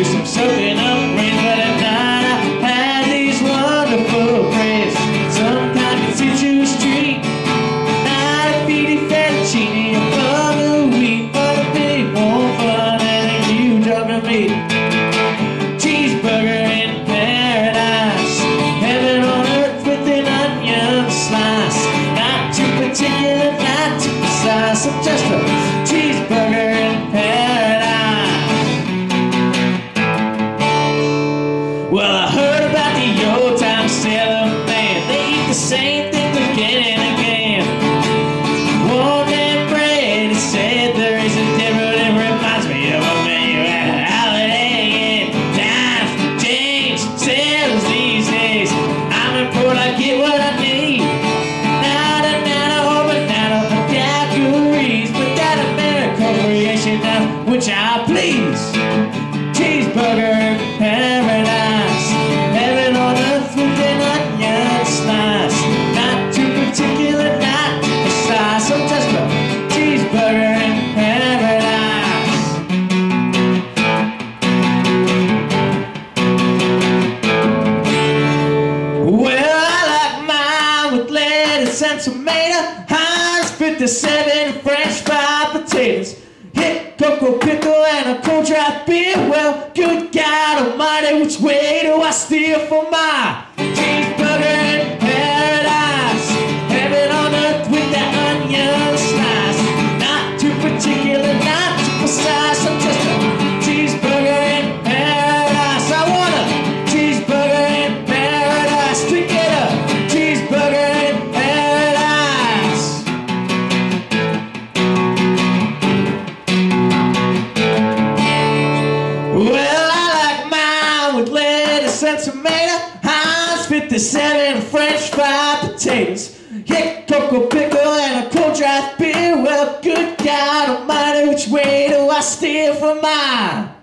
juice, I'm soaking up rain. But at night I had these wonderful craves. Some kind of citrus treat, not a beady fettuccine, a bug of wheat, but a big more fun than a huge hunk of meat. Cheeseburger in paradise, heaven on earth with an onion slice. Not too particular, not too precise, I'm just a cheeseburger in paradise. Well, I heard about the old time sailor man. They eat the same thing again and again. Warm and bread, he said there is a difference. It reminds me of a menu at a holiday. And times change, sailors these days. I'm in port, I get what I need. Nada, nada, over nada, the daiquiris. But that American creation now, which I please. Cheeseburger in paradise, heaven on earth with an onion slice. Not too particular, not too precise, I'm just a cheeseburger in paradise. Well, I like mine with lettuce and tomato, Heinz 57 French fried potatoes, hit cocoa pickle and a cold draft beer. Well, good God Almighty, which way do I steer for my cheeseburger in paradise? Heaven on earth with that onion slice. Not too particular, not too precise, I'm just a cheeseburger in paradise. I want a cheeseburger in paradise. Pick it up, cheeseburger in paradise. Well, I like mine with lettuce and tomato, Heinz 57 French fried potatoes, hit cocoa pickle and a cold draft beer. Well, good God Almighty, which way do I steer for mine